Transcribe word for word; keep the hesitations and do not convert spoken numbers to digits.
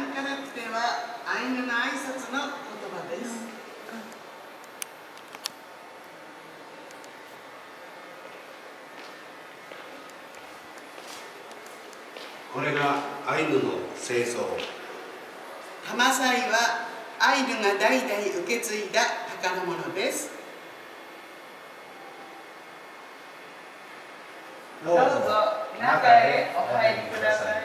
アンカラクテはアイヌの挨拶の言葉です。 これがアイヌの聖装。 ハマサイはアイヌが代々受け継いだ宝物です。 どうぞ中へお入りください。